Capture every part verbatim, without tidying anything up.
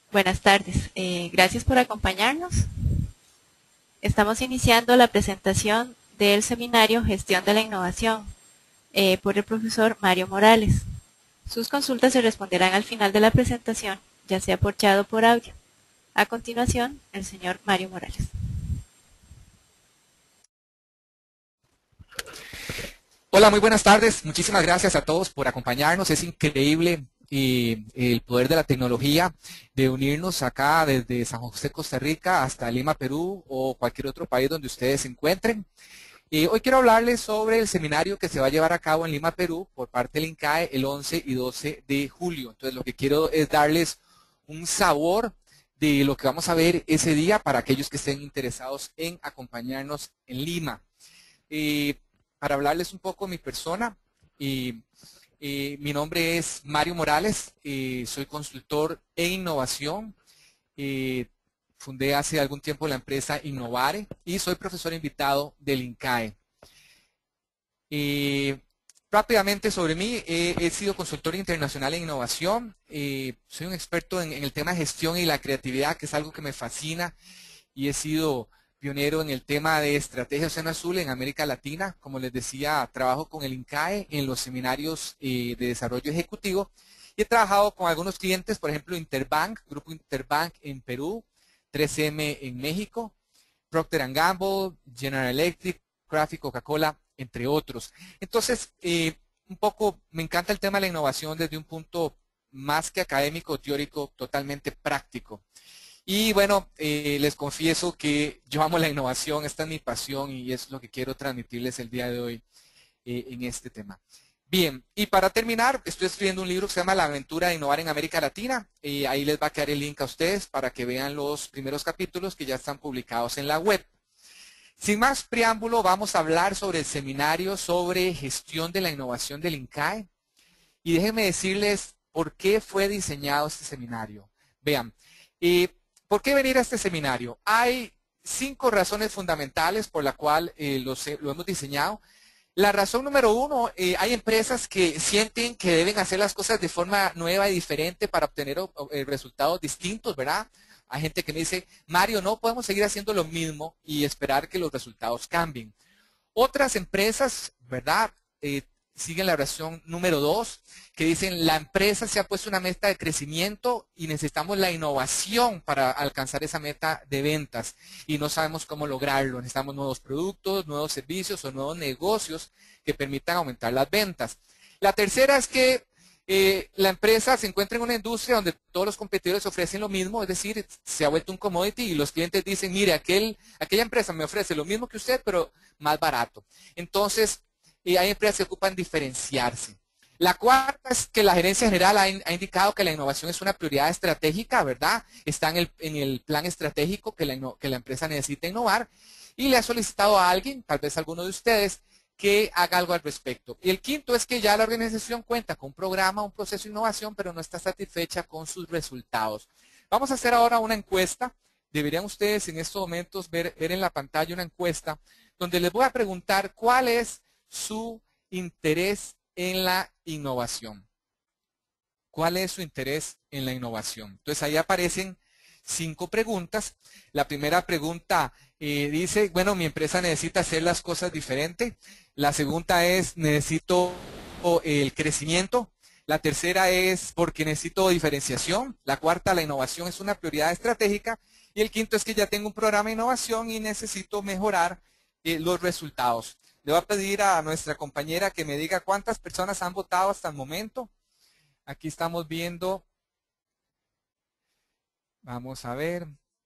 Buenas tardes. Eh, gracias por acompañarnos. Estamos iniciando la presentación del seminario Gestión de la Innovación eh, por el profesor Mario Morales. Sus consultas se responderán al final de la presentación, ya sea por chat o por audio. A continuación, el señor Mario Morales. Hola, muy buenas tardes. Muchísimas gracias a todos por acompañarnos. Es increíble eh, el poder de la tecnología de unirnos acá desde San José, Costa Rica, hasta Lima, Perú, o cualquier otro país donde ustedes se encuentren. Eh, hoy quiero hablarles sobre el seminario que se va a llevar a cabo en Lima, Perú, por parte del INCAE el once y doce de julio. Entonces, lo que quiero es darles un sabor de lo que vamos a ver ese día para aquellos que estén interesados en acompañarnos en Lima. Eh, para hablarles un poco de mi persona, y eh, mi nombre es Mario Morales, eh, soy consultor en innovación, eh, fundé hace algún tiempo la empresa Innovare y soy profesor invitado del INCAE. Eh, rápidamente sobre mí, eh, he sido consultor internacional en innovación, eh, soy un experto en, en el tema de gestión y la creatividad, que es algo que me fascina, y he sido pionero en el tema de estrategia Océano Azul en América Latina. Como les decía, trabajo con el INCAE en los seminarios eh, de desarrollo ejecutivo y he trabajado con algunos clientes, por ejemplo, Interbank, Grupo Interbank en Perú, tres eme en México, Procter and Gamble, General Electric, Kraft y Coca-Cola, entre otros. Entonces, eh, un poco me encanta el tema de la innovación desde un punto más que académico o teórico, totalmente práctico. Y bueno, eh, les confieso que yo amo la innovación, esta es mi pasión y es lo que quiero transmitirles el día de hoy eh, en este tema. Bien, y para terminar, estoy escribiendo un libro que se llama La aventura de innovar en América Latina. Y ahí les va a quedar el link a ustedes para que vean los primeros capítulos que ya están publicados en la web. Sin más preámbulo, vamos a hablar sobre el seminario sobre gestión de la innovación del INCAE. Y déjenme decirles por qué fue diseñado este seminario. Vean, eh, ¿por qué venir a este seminario? Hay cinco razones fundamentales por la cual eh, lo, lo hemos diseñado. La razón número uno, eh, hay empresas que sienten que deben hacer las cosas de forma nueva y diferente para obtener eh, resultados distintos, ¿verdad? Hay gente que me dice, Mario, no podemos seguir haciendo lo mismo y esperar que los resultados cambien. Otras empresas, ¿verdad? Eh, siguen la razón número dos, que dicen la empresa se ha puesto una meta de crecimiento y necesitamos la innovación para alcanzar esa meta de ventas y no sabemos cómo lograrlo. Necesitamos nuevos productos, nuevos servicios o nuevos negocios que permitan aumentar las ventas. La tercera es que eh, la empresa se encuentra en una industria donde todos los competidores ofrecen lo mismo, es decir, se ha vuelto un commodity y los clientes dicen, mire, aquel, aquella empresa me ofrece lo mismo que usted, pero más barato. Entonces, eh, hay empresas que ocupan diferenciarse. La cuarta es que la gerencia general ha, in, ha indicado que la innovación es una prioridad estratégica, ¿verdad? Está en el, en el plan estratégico que la, que la empresa necesita innovar y le ha solicitado a alguien, tal vez alguno de ustedes, que haga algo al respecto. Y el quinto es que ya la organización cuenta con un programa, un proceso de innovación, pero no está satisfecha con sus resultados. Vamos a hacer ahora una encuesta. Deberían ustedes en estos momentos ver, ver en la pantalla una encuesta donde les voy a preguntar cuál es su interés en la innovación. ¿Cuál es su interés en la innovación? Entonces ahí aparecen cinco preguntas. La primera pregunta eh, dice, bueno, mi empresa necesita hacer las cosas diferente. La segunda es, necesito el crecimiento. La tercera es porque necesito diferenciación. La cuarta, la innovación es una prioridad estratégica. Y el quinto es que ya tengo un programa de innovación y necesito mejorar eh, los resultados. Le voy a pedir a nuestra compañera que me diga cuántas personas han votado hasta el momento. Aquí estamos viendo, vamos a ver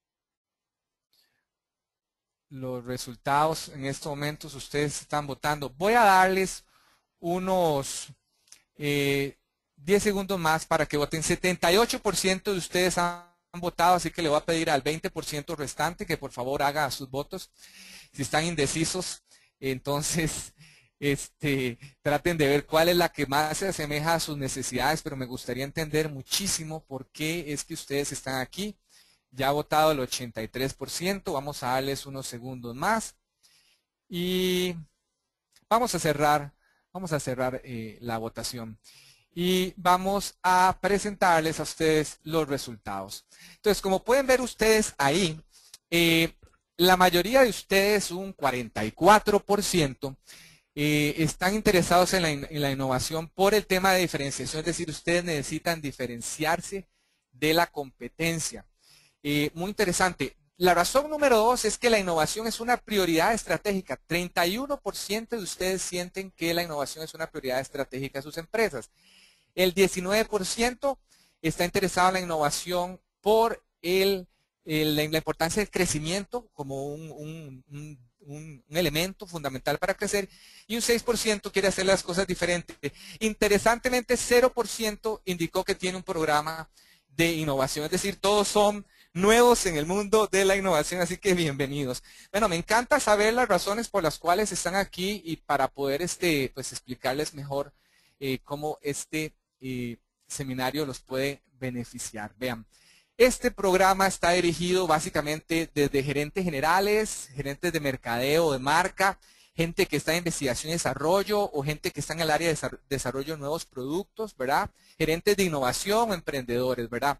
los resultados en estos momentos. Ustedes están votando. Voy a darles unos eh, diez segundos más para que voten. setenta y ocho por ciento de ustedes han votado, así que le voy a pedir al veinte por ciento restante que por favor haga sus votos. Si están indecisos, entonces este, traten de ver cuál es la que más se asemeja a sus necesidades, pero me gustaría entender muchísimo por qué es que ustedes están aquí. Ya ha votado el ochenta y tres por ciento, vamos a darles unos segundos más y vamos a cerrar, vamos a cerrar eh, la votación. y vamos a presentarles a ustedes los resultados. Entonces, como pueden ver ustedes ahí, eh, la mayoría de ustedes, un cuarenta y cuatro por ciento, eh, están interesados en la, en la innovación por el tema de diferenciación, es decir, ustedes necesitan diferenciarse de la competencia. Eh, muy interesante. La razón número dos es que la innovación es una prioridad estratégica. treinta y uno por ciento de ustedes sienten que la innovación es una prioridad estratégica de sus empresas. El diecinueve por ciento está interesado en la innovación por el, el, la importancia del crecimiento como un, un, un, un, un elemento fundamental para crecer. Y un seis por ciento quiere hacer las cosas diferentes. Interesantemente, cero por ciento indicó que tiene un programa de innovación. Es decir, todos son nuevos en el mundo de la innovación, así que bienvenidos. Bueno, me encanta saber las razones por las cuales están aquí y para poder este, pues, explicarles mejor eh, cómo este eh, seminario los puede beneficiar. Vean, este programa está dirigido básicamente desde gerentes generales, gerentes de mercadeo, de marca, gente que está en investigación y desarrollo o gente que está en el área de desarrollo de nuevos productos, ¿verdad? Gerentes de innovación o emprendedores, ¿verdad?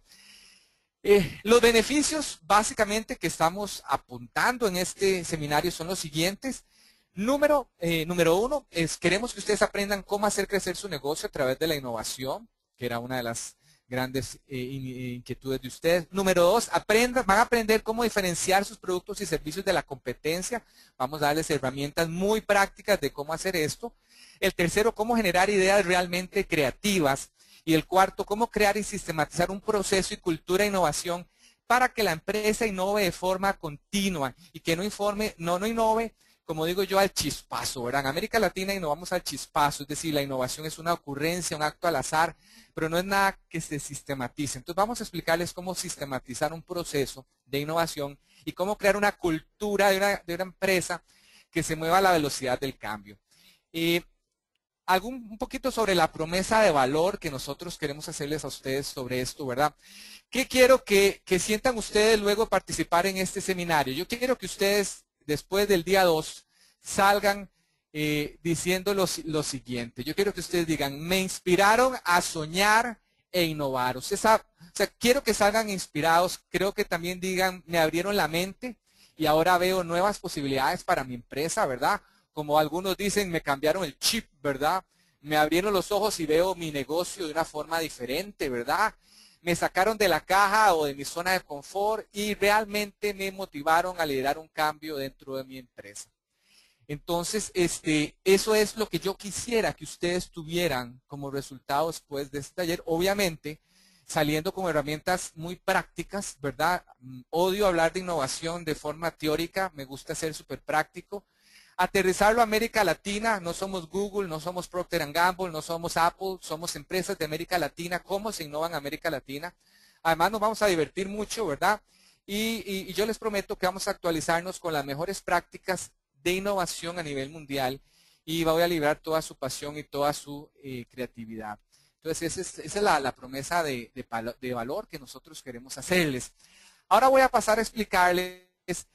Eh, los beneficios básicamente que estamos apuntando en este seminario son los siguientes. Número, eh, número uno, es queremos que ustedes aprendan cómo hacer crecer su negocio a través de la innovación, que era una de las grandes eh, inquietudes de ustedes. Número dos, aprendan, van a aprender cómo diferenciar sus productos y servicios de la competencia. Vamos a darles herramientas muy prácticas de cómo hacer esto. El tercero, cómo generar ideas realmente creativas. Y el cuarto, cómo crear y sistematizar un proceso y cultura de innovación para que la empresa innove de forma continua y que no, informe, no, no innove, como digo yo, al chispazo, ¿verdad? En América Latina innovamos al chispazo, es decir, la innovación es una ocurrencia, un acto al azar, pero no es nada que se sistematice. Entonces vamos a explicarles cómo sistematizar un proceso de innovación y cómo crear una cultura de una, de una empresa que se mueva a la velocidad del cambio. Eh, Algún, un poquito sobre la promesa de valor que nosotros queremos hacerles a ustedes sobre esto, ¿verdad? ¿Qué quiero que, que sientan ustedes luego de participar en este seminario? Yo quiero que ustedes, después del día dos, salgan eh, diciendo lo, lo siguiente. Yo quiero que ustedes digan, me inspiraron a soñar e innovar. Usted sabe, o sea, quiero que salgan inspirados. Creo que también digan, me abrieron la mente y ahora veo nuevas posibilidades para mi empresa, ¿verdad? Como algunos dicen, me cambiaron el chip, ¿verdad? Me abrieron los ojos y veo mi negocio de una forma diferente, ¿verdad? Me sacaron de la caja o de mi zona de confort y realmente me motivaron a liderar un cambio dentro de mi empresa. Entonces, este, eso es lo que yo quisiera que ustedes tuvieran como resultado después de este taller. Obviamente, saliendo con herramientas muy prácticas, ¿verdad? Odio hablar de innovación de forma teórica, me gusta ser súper práctico. Aterrizarlo a América Latina, no somos Google, no somos Procter and Gamble, no somos Apple, somos empresas de América Latina. ¿Cómo se innova en América Latina? Además nos vamos a divertir mucho, ¿verdad? Y, y, y yo les prometo que vamos a actualizarnos con las mejores prácticas de innovación a nivel mundial y voy a liberar toda su pasión y toda su eh, creatividad. Entonces esa es, esa es la, la promesa de, de, de valor que nosotros queremos hacerles. Ahora voy a pasar a explicarles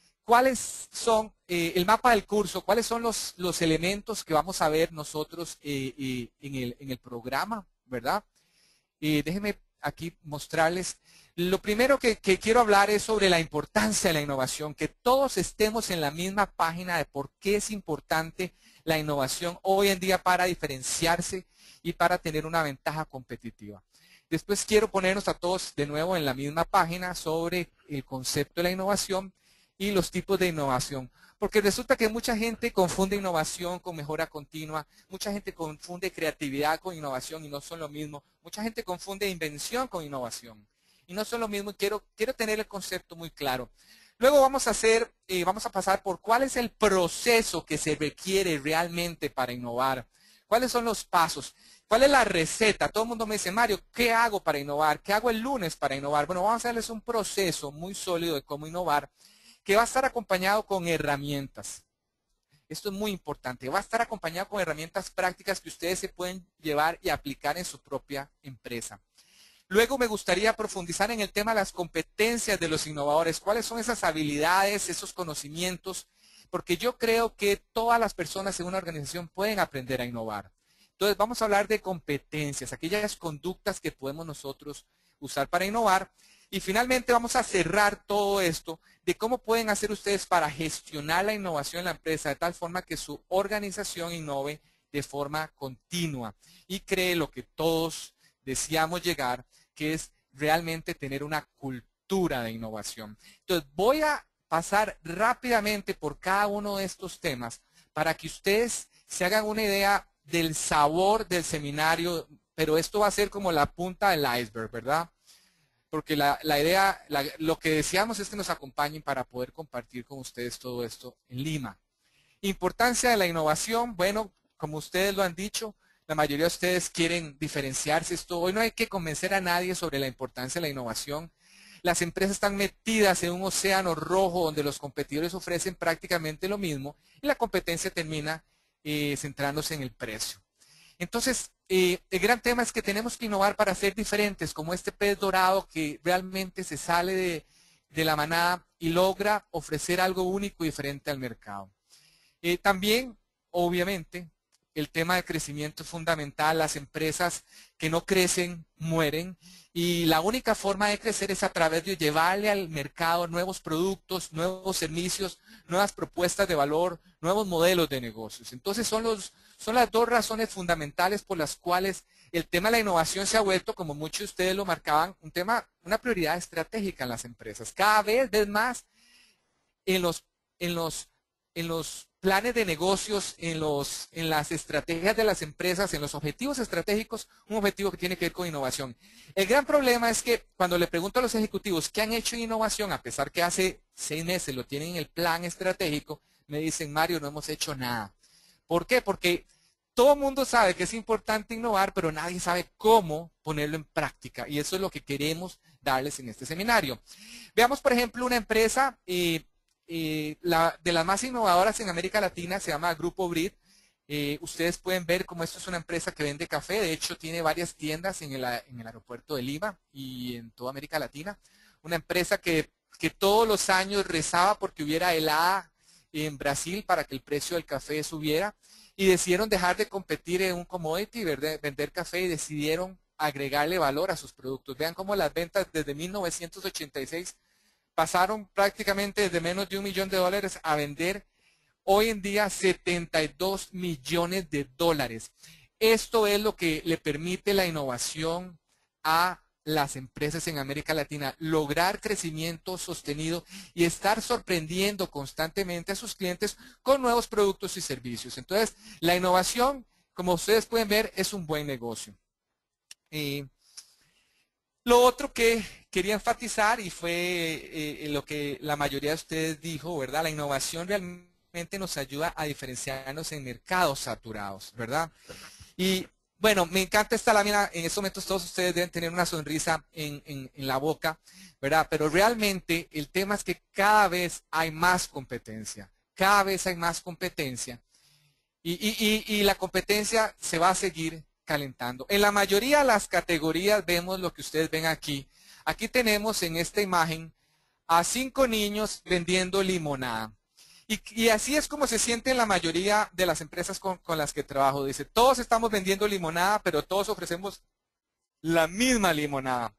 cuáles son eh, el mapa del curso, cuáles son los, los elementos que vamos a ver nosotros eh, eh, en, el, en el programa, ¿verdad? Eh, déjenme aquí mostrarles. Lo primero que, que quiero hablar es sobre la importancia de la innovación, que todos estemos en la misma página de por qué es importante la innovación hoy en día para diferenciarse y para tener una ventaja competitiva. Después quiero ponernos a todos de nuevo en la misma página sobre el concepto de la innovación y los tipos de innovación. Porque resulta que mucha gente confunde innovación con mejora continua, mucha gente confunde creatividad con innovación y no son lo mismo. Mucha gente confunde invención con innovación y no son lo mismo. Quiero, quiero tener el concepto muy claro. Luego vamos a hacer, eh, vamos a pasar por cuál es el proceso que se requiere realmente para innovar. ¿Cuáles son los pasos? ¿Cuál es la receta? Todo el mundo me dice, Mario, ¿qué hago para innovar? ¿Qué hago el lunes para innovar? Bueno, vamos a hacerles un proceso muy sólido de cómo innovar, que va a estar acompañado con herramientas. Esto es muy importante. Va a estar acompañado con herramientas prácticas que ustedes se pueden llevar y aplicar en su propia empresa. Luego me gustaría profundizar en el tema de las competencias de los innovadores. ¿Cuáles son esas habilidades, esos conocimientos? Porque yo creo que todas las personas en una organización pueden aprender a innovar. Entonces vamos a hablar de competencias, aquellas conductas que podemos nosotros usar para innovar. Y finalmente vamos a cerrar todo esto de cómo pueden hacer ustedes para gestionar la innovación en la empresa de tal forma que su organización innove de forma continua y cree lo que todos deseamos llegar, que es realmente tener una cultura de innovación. Entonces voy a pasar rápidamente por cada uno de estos temas para que ustedes se hagan una idea del sabor del seminario, pero esto va a ser como la punta del iceberg, ¿verdad? Porque la, la idea, la, lo que deseamos es que nos acompañen para poder compartir con ustedes todo esto en Lima. Importancia de la innovación, bueno, como ustedes lo han dicho, la mayoría de ustedes quieren diferenciarse. Esto, hoy no hay que convencer a nadie sobre la importancia de la innovación. Las empresas están metidas en un océano rojo donde los competidores ofrecen prácticamente lo mismo y la competencia termina eh, centrándose en el precio. Entonces, eh, el gran tema es que tenemos que innovar para ser diferentes, como este pez dorado que realmente se sale de, de la manada y logra ofrecer algo único y diferente al mercado. Eh, también, obviamente, el tema de crecimiento es fundamental. Las empresas que no crecen, mueren. Y la única forma de crecer es a través de llevarle al mercado nuevos productos, nuevos servicios, nuevas propuestas de valor, nuevos modelos de negocios. Entonces son, los, son las dos razones fundamentales por las cuales el tema de la innovación se ha vuelto, como muchos de ustedes lo marcaban, un tema, una prioridad estratégica en las empresas. Cada vez, vez más en los, en los, en los planes de negocios, en, los, en las estrategias de las empresas, en los objetivos estratégicos, un objetivo que tiene que ver con innovación. El gran problema es que cuando le pregunto a los ejecutivos qué han hecho en innovación, a pesar que hace seis meses lo tienen en el plan estratégico, me dicen, Mario, no hemos hecho nada. ¿Por qué? Porque todo el mundo sabe que es importante innovar, pero nadie sabe cómo ponerlo en práctica. Y eso es lo que queremos darles en este seminario. Veamos, por ejemplo, una empresa eh, eh, la, de las más innovadoras en América Latina, se llama Grupo Brit. Eh, ustedes pueden ver cómo esto es una empresa que vende café. De hecho, tiene varias tiendas en el, en el aeropuerto de Lima y en toda América Latina. Una empresa que, que todos los años rezaba porque hubiera helada en Brasil para que el precio del café subiera. Y decidieron dejar de competir en un commodity, vender café, y decidieron agregarle valor a sus productos. Vean cómo las ventas desde mil novecientos ochenta y seis pasaron prácticamente desde menos de un millón de dólares a vender hoy en día setenta y dos millones de dólares. Esto es lo que le permite la innovación a las empresas en América Latina, lograr crecimiento sostenido y estar sorprendiendo constantemente a sus clientes con nuevos productos y servicios. Entonces, la innovación, como ustedes pueden ver, es un buen negocio. Eh, lo otro que quería enfatizar, y fue eh, lo que la mayoría de ustedes dijo, ¿verdad? La innovación realmente nos ayuda a diferenciarnos en mercados saturados, ¿verdad? Y bueno, me encanta esta lámina. En estos momentos todos ustedes deben tener una sonrisa en, en, en la boca, ¿verdad? Pero realmente el tema es que cada vez hay más competencia. Cada vez hay más competencia. Y, y, y, y la competencia se va a seguir calentando. En la mayoría de las categorías vemos lo que ustedes ven aquí. Aquí tenemos en esta imagen a cinco niños vendiendo limonada. Y, y así es como se siente en la mayoría de las empresas con, con las que trabajo. Dice, todos estamos vendiendo limonada, pero todos ofrecemos la misma limonada.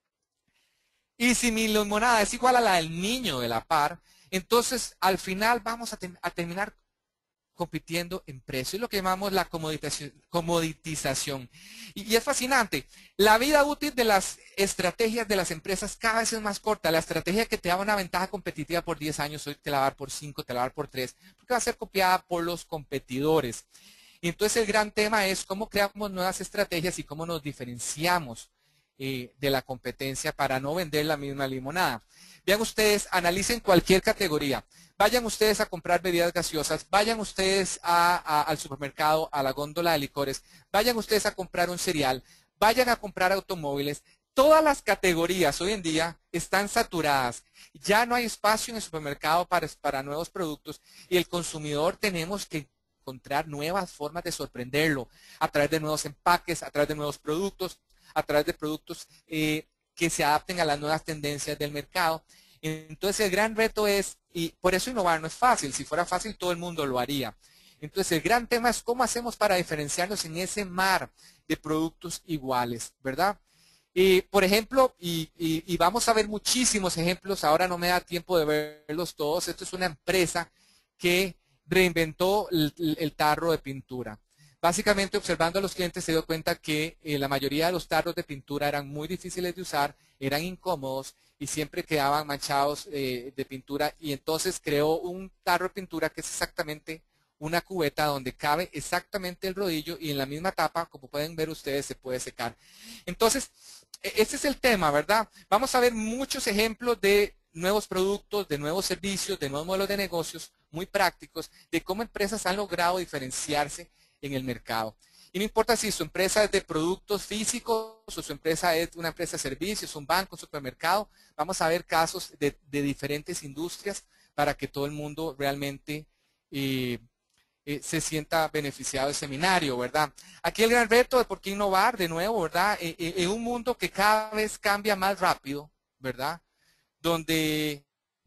Y si mi limonada es igual a la del niño de la par, entonces al final vamos a, ten, a terminar compitiendo en precio. Es lo que llamamos la comoditización. Y, y es fascinante. La vida útil de las estrategias de las empresas cada vez es más corta. La estrategia que te da una ventaja competitiva por diez años, hoy te la va a dar por cinco, te la va a dar por tres, porque va a ser copiada por los competidores. Y entonces el gran tema es cómo creamos nuevas estrategias y cómo nos diferenciamos eh, de la competencia para no vender la misma limonada. Vean ustedes, analicen cualquier categoría. Vayan ustedes a comprar bebidas gaseosas, vayan ustedes a, a, al supermercado, a la góndola de licores, vayan ustedes a comprar un cereal, vayan a comprar automóviles. Todas las categorías hoy en día están saturadas. Ya no hay espacio en el supermercado para, para nuevos productos y el consumidor tenemos que encontrar nuevas formas de sorprenderlo a través de nuevos empaques, a través de nuevos productos, a través de productos eh, que se adapten a las nuevas tendencias del mercado. Entonces el gran reto es, y por eso innovar no es fácil, si fuera fácil todo el mundo lo haría. Entonces, el gran tema es cómo hacemos para diferenciarnos en ese mar de productos iguales, ¿verdad? Y, por ejemplo, y, y, y vamos a ver muchísimos ejemplos, ahora no me da tiempo de verlos todos. Esto es una empresa que reinventó el, el tarro de pintura. Básicamente, observando a los clientes, se dio cuenta que eh, la mayoría de los tarros de pintura eran muy difíciles de usar, eran incómodos y siempre quedaban manchados eh, de pintura. Y entonces creó un tarro de pintura que es exactamente una cubeta donde cabe exactamente el rodillo y en la misma tapa, como pueden ver ustedes, se puede secar. Entonces, este es el tema, ¿verdad? Vamos a ver muchos ejemplos de nuevos productos, de nuevos servicios, de nuevos modelos de negocios muy prácticos, de cómo empresas han logrado diferenciarse en el mercado. Y no importa si su empresa es de productos físicos o su empresa es una empresa de servicios, un banco, un supermercado, vamos a ver casos de, de diferentes industrias para que todo el mundo realmente eh, eh, se sienta beneficiado del seminario, ¿verdad? Aquí el gran reto de por qué innovar de nuevo, ¿verdad? Eh, eh, en un mundo que cada vez cambia más rápido, ¿verdad? Donde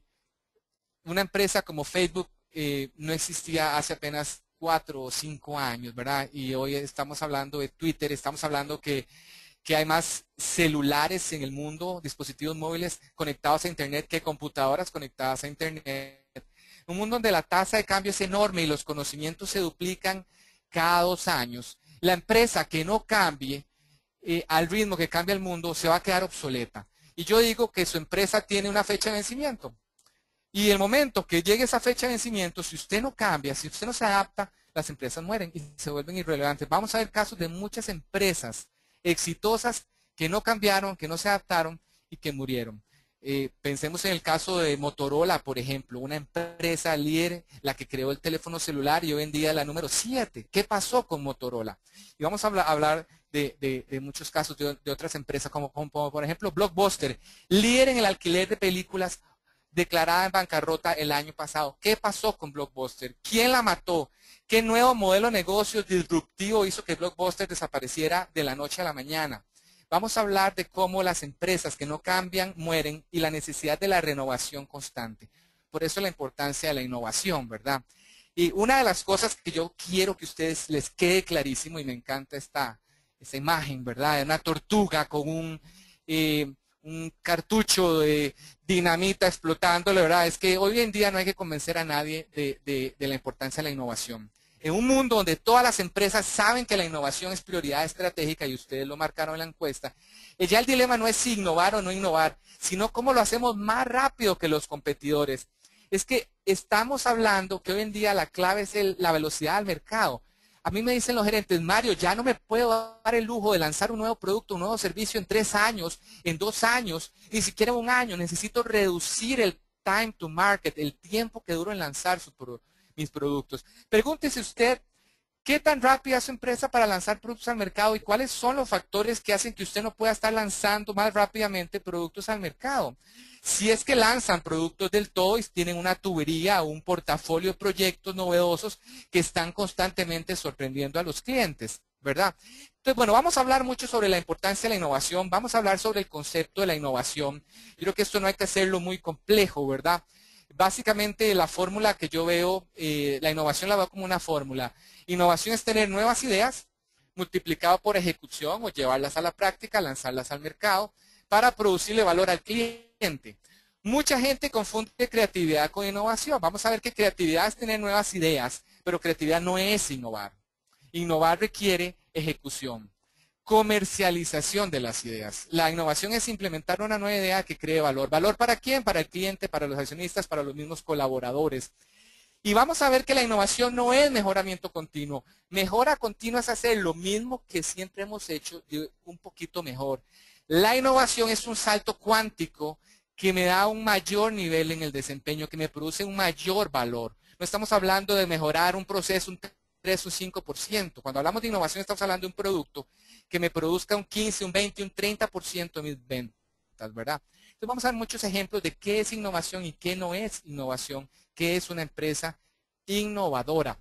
una empresa como Facebook eh, no existía hace apenas cuatro o cinco años, ¿verdad? Y hoy estamos hablando de Twitter, estamos hablando que, que hay más celulares en el mundo, dispositivos móviles conectados a Internet que computadoras conectadas a Internet. Un mundo donde la tasa de cambio es enorme y los conocimientos se duplican cada dos años. La empresa que no cambie eh, al ritmo que cambia el mundo se va a quedar obsoleta. Y yo digo que su empresa tiene una fecha de vencimiento. Y el momento que llegue esa fecha de vencimiento, si usted no cambia, si usted no se adapta, las empresas mueren y se vuelven irrelevantes. Vamos a ver casos de muchas empresas exitosas que no cambiaron, que no se adaptaron y que murieron. Eh, pensemos en el caso de Motorola, por ejemplo, una empresa líder, la que creó el teléfono celular y hoy en día la número siete. ¿Qué pasó con Motorola? Y vamos a hablar, hablar de, de, de muchos casos de, de otras empresas, como, como, como por ejemplo Blockbuster, líder en el alquiler de películas, declarada en bancarrota el año pasado. ¿Qué pasó con Blockbuster? ¿Quién la mató? ¿Qué nuevo modelo de negocio disruptivo hizo que Blockbuster desapareciera de la noche a la mañana? Vamos a hablar de cómo las empresas que no cambian mueren y la necesidad de la renovación constante. Por eso la importancia de la innovación, ¿verdad? Y una de las cosas que yo quiero que a ustedes les quede clarísimo, y me encanta esta, esta imagen, ¿verdad? De una tortuga con un... Eh, un cartucho de dinamita explotando, la verdad es que hoy en día no hay que convencer a nadie de, de, de la importancia de la innovación. En un mundo donde todas las empresas saben que la innovación es prioridad estratégica y ustedes lo marcaron en la encuesta, ya el dilema no es si innovar o no innovar, sino cómo lo hacemos más rápido que los competidores. Es que estamos hablando que hoy en día la clave es el, la velocidad del mercado. A mí me dicen los gerentes, Mario, ya no me puedo dar el lujo de lanzar un nuevo producto, un nuevo servicio en tres años, en dos años, ni siquiera un año. Necesito reducir el time to market, el tiempo que duro en lanzar su, mis productos. Pregúntese usted, ¿qué tan rápida es su empresa para lanzar productos al mercado y cuáles son los factores que hacen que usted no pueda estar lanzando más rápidamente productos al mercado? Si es que lanzan productos del todo y tienen una tubería o un portafolio de proyectos novedosos que están constantemente sorprendiendo a los clientes, ¿verdad? Entonces, bueno, vamos a hablar mucho sobre la importancia de la innovación, vamos a hablar sobre el concepto de la innovación. Yo creo que esto no hay que hacerlo muy complejo, ¿verdad? Básicamente la fórmula que yo veo, eh, la innovación la veo como una fórmula. Innovación es tener nuevas ideas multiplicado por ejecución o llevarlas a la práctica, lanzarlas al mercado para producirle valor al cliente. Mucha gente confunde creatividad con innovación. Vamos a ver que creatividad es tener nuevas ideas, pero creatividad no es innovar. Innovar requiere ejecución, comercialización de las ideas. La innovación es implementar una nueva idea que cree valor. ¿Valor para quién? Para el cliente, para los accionistas, para los mismos colaboradores. Y vamos a ver que la innovación no es mejoramiento continuo. Mejora continua es hacer lo mismo que siempre hemos hecho, un poquito mejor. La innovación es un salto cuántico que me da un mayor nivel en el desempeño, que me produce un mayor valor. No estamos hablando de mejorar un proceso un tres o cinco por ciento. Cuando hablamos de innovación estamos hablando de un producto que me produzca un quince, un veinte, un treinta por ciento de mis ventas, ¿verdad? Entonces vamos a ver muchos ejemplos de qué es innovación y qué no es innovación, qué es una empresa innovadora.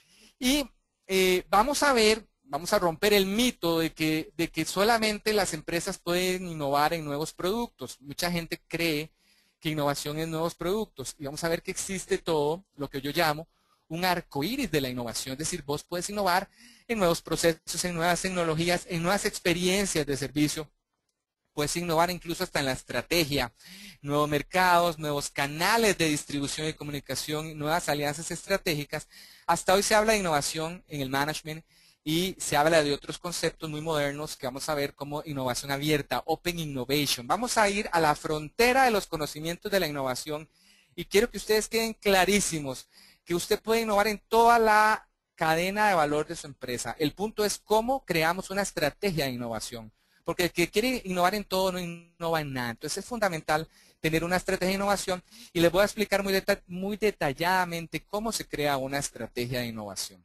Y eh, vamos a ver, vamos a romper el mito de que, de que solamente las empresas pueden innovar en nuevos productos. Mucha gente cree que innovación es nuevos productos. Y vamos a ver que existe todo lo que yo llamo un arco iris de la innovación, es decir, vos puedes innovar en nuevos procesos, en nuevas tecnologías, en nuevas experiencias de servicio. Puedes innovar incluso hasta en la estrategia, nuevos mercados, nuevos canales de distribución y comunicación, nuevas alianzas estratégicas. Hasta hoy se habla de innovación en el management y se habla de otros conceptos muy modernos que vamos a ver como innovación abierta, Open Innovation. Vamos a ir a la frontera de los conocimientos de la innovación y quiero que ustedes queden clarísimos que usted puede innovar en toda la cadena de valor de su empresa. El punto es cómo creamos una estrategia de innovación. Porque el que quiere innovar en todo no innova en nada. Entonces es fundamental tener una estrategia de innovación y les voy a explicar muy, deta muy detalladamente cómo se crea una estrategia de innovación.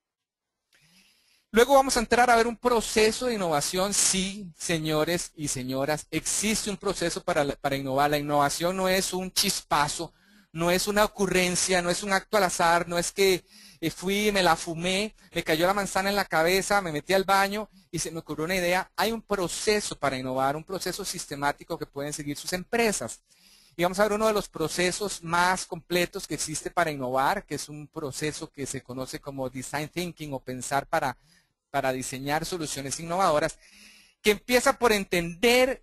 Luego vamos a entrar a ver un proceso de innovación. Sí, señores y señoras, existe un proceso para, para innovar. La innovación no es un chispazo, no es una ocurrencia, no es un acto al azar, no es que fui, me la fumé, me cayó la manzana en la cabeza, me metí al baño y se me ocurrió una idea. Hay un proceso para innovar, un proceso sistemático que pueden seguir sus empresas. Y vamos a ver uno de los procesos más completos que existe para innovar, que es un proceso que se conoce como Design Thinking o pensar para, para diseñar soluciones innovadoras, que empieza por entender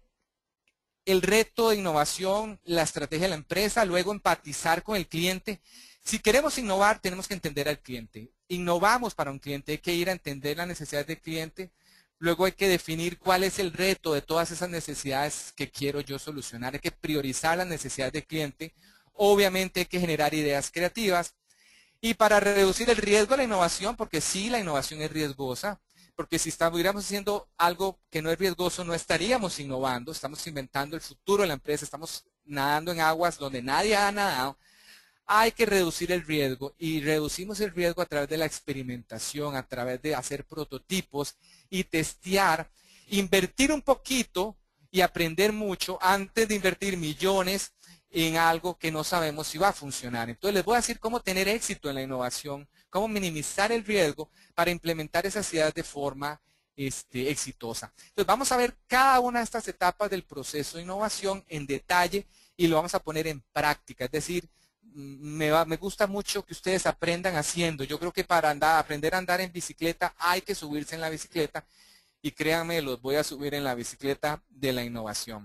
el reto de innovación, la estrategia de la empresa, luego empatizar con el cliente. Si queremos innovar, tenemos que entender al cliente. Innovamos para un cliente, hay que ir a entender las necesidades del cliente. Luego hay que definir cuál es el reto de todas esas necesidades que quiero yo solucionar. Hay que priorizar las necesidades del cliente. Obviamente hay que generar ideas creativas. Y para reducir el riesgo de la innovación, porque sí, la innovación es riesgosa, porque si estuviéramos haciendo algo que no es riesgoso, no estaríamos innovando. Estamos inventando el futuro de la empresa, estamos nadando en aguas donde nadie ha nadado. Hay que reducir el riesgo y reducimos el riesgo a través de la experimentación, a través de hacer prototipos y testear, invertir un poquito y aprender mucho antes de invertir millones en algo que no sabemos si va a funcionar. Entonces les voy a decir cómo tener éxito en la innovación, cómo minimizar el riesgo para implementar esas ideas de forma este, exitosa. Entonces vamos a ver cada una de estas etapas del proceso de innovación en detalle y lo vamos a poner en práctica, es decir, Me, va, me gusta mucho que ustedes aprendan haciendo. Yo creo que para andar, aprender a andar en bicicleta hay que subirse en la bicicleta y créanme, los voy a subir en la bicicleta de la innovación.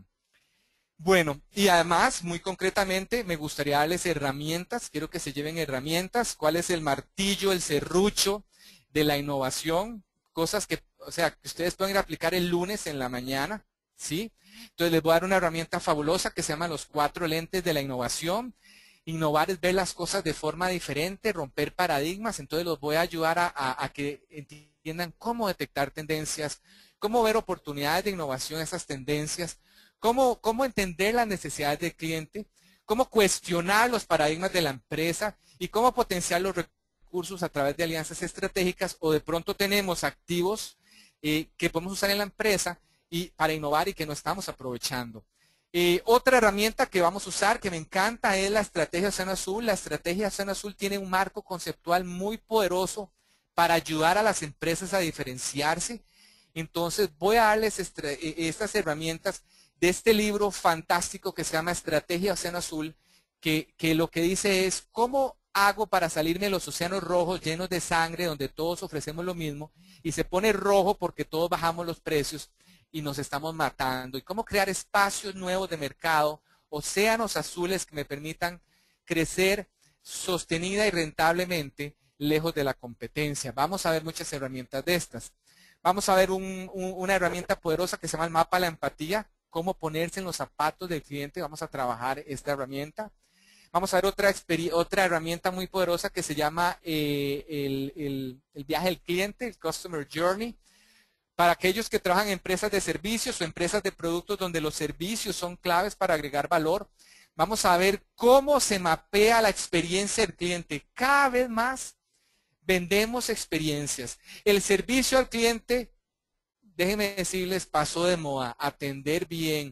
Bueno, y además, muy concretamente, me gustaría darles herramientas. Quiero que se lleven herramientas. ¿Cuál es el martillo, el serrucho de la innovación? Cosas que, o sea, que ustedes pueden ir a aplicar el lunes en la mañana, ¿sí? Entonces les voy a dar una herramienta fabulosa que se llama los cuatro lentes de la innovación. Innovar es ver las cosas de forma diferente, romper paradigmas. Entonces los voy a ayudar a, a, a que entiendan cómo detectar tendencias, cómo ver oportunidades de innovación, esas tendencias, cómo, cómo entender las necesidades del cliente, cómo cuestionar los paradigmas de la empresa y cómo potenciar los recursos a través de alianzas estratégicas o de pronto tenemos activos eh, que podemos usar en la empresa y para innovar y que no estamos aprovechando. Eh, otra herramienta que vamos a usar, que me encanta, es la estrategia Océano Azul. La estrategia Océano Azul tiene un marco conceptual muy poderoso para ayudar a las empresas a diferenciarse. Entonces voy a darles estas herramientas de este libro fantástico que se llama Estrategia Océano Azul, que, que lo que dice es cómo hago para salirme de los océanos rojos llenos de sangre, donde todos ofrecemos lo mismo, y se pone rojo porque todos bajamos los precios y nos estamos matando, y cómo crear espacios nuevos de mercado, océanos azules que me permitan crecer sostenida y rentablemente lejos de la competencia. Vamos a ver muchas herramientas de estas. Vamos a ver un, un, una herramienta poderosa que se llama el mapa de la empatía, cómo ponerse en los zapatos del cliente. Vamos a trabajar esta herramienta. Vamos a ver otra, otra herramienta muy poderosa que se llama eh, el, el, el viaje del cliente, el Customer Journey. Para aquellos que trabajan en empresas de servicios o empresas de productos donde los servicios son claves para agregar valor, vamos a ver cómo se mapea la experiencia del cliente. Cada vez más vendemos experiencias. El servicio al cliente, déjenme decirles, pasó de moda. Atender bien,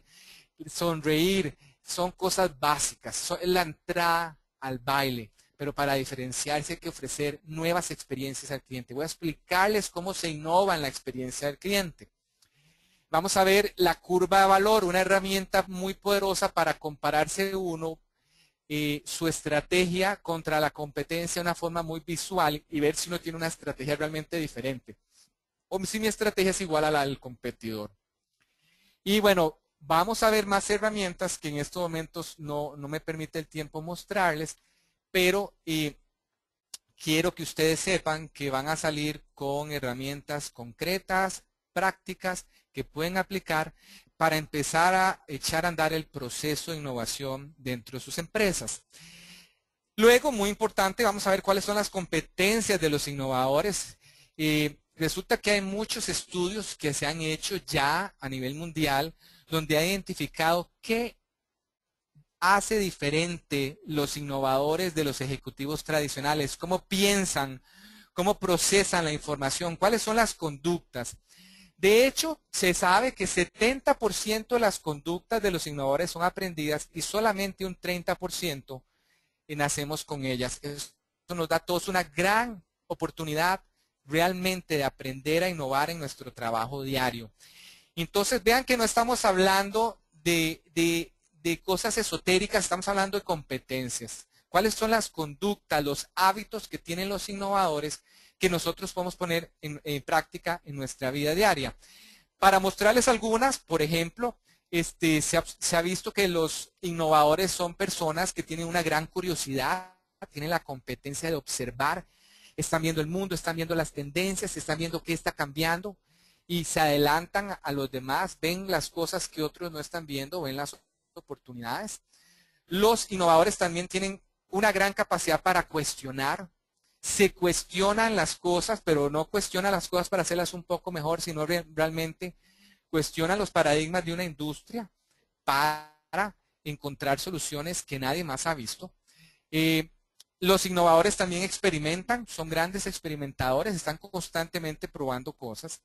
sonreír, son cosas básicas. Son la entrada al baile. Pero para diferenciarse hay que ofrecer nuevas experiencias al cliente. Voy a explicarles cómo se innova en la experiencia del cliente. Vamos a ver la curva de valor, una herramienta muy poderosa para compararse uno eh, su estrategia contra la competencia de una forma muy visual y ver si uno tiene una estrategia realmente diferente o si mi estrategia es igual a la del competidor. Y bueno, vamos a ver más herramientas que en estos momentos no, no me permite el tiempo mostrarles, pero eh, quiero que ustedes sepan que van a salir con herramientas concretas, prácticas, que pueden aplicar para empezar a echar a andar el proceso de innovación dentro de sus empresas. Luego, muy importante, vamos a ver cuáles son las competencias de los innovadores. Eh, resulta que hay muchos estudios que se han hecho ya a nivel mundial donde ha identificado qué hace diferente los innovadores de los ejecutivos tradicionales, cómo piensan, cómo procesan la información, cuáles son las conductas. De hecho, se sabe que setenta por ciento de las conductas de los innovadores son aprendidas y solamente un treinta por ciento nacemos con ellas. Esto nos da a todos una gran oportunidad realmente de aprender a innovar en nuestro trabajo diario. Entonces vean que no estamos hablando de, de, de cosas esotéricas, estamos hablando de competencias. ¿Cuáles son las conductas, los hábitos que tienen los innovadores que nosotros podemos poner en, en práctica en nuestra vida diaria? Para mostrarles algunas, por ejemplo, Este, se, ha, se ha visto que los innovadores son personas que tienen una gran curiosidad, tienen la competencia de observar, están viendo el mundo, están viendo las tendencias, están viendo qué está cambiando y se adelantan a los demás, ven las cosas que otros no están viendo, ven las oportunidades. Los innovadores también tienen una gran capacidad para cuestionar, se cuestionan las cosas, pero no cuestionan las cosas para hacerlas un poco mejor, sino re, realmente cuestionan los paradigmas de una industria para encontrar soluciones que nadie más ha visto. Eh, los innovadores también experimentan, son grandes experimentadores, están constantemente probando cosas.